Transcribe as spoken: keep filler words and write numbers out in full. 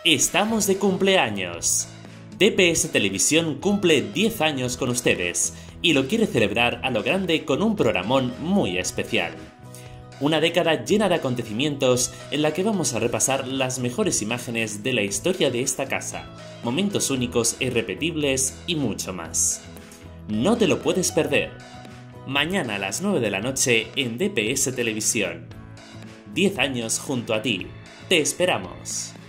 Estamos de cumpleaños. D P S Televisión cumple diez años con ustedes y lo quiere celebrar a lo grande con un programón muy especial. Una década llena de acontecimientos en la que vamos a repasar las mejores imágenes de la historia de esta casa, momentos únicos e irrepetibles y mucho más. No te lo puedes perder. Mañana a las nueve de la noche en D P S Televisión. diez años junto a ti. Te esperamos.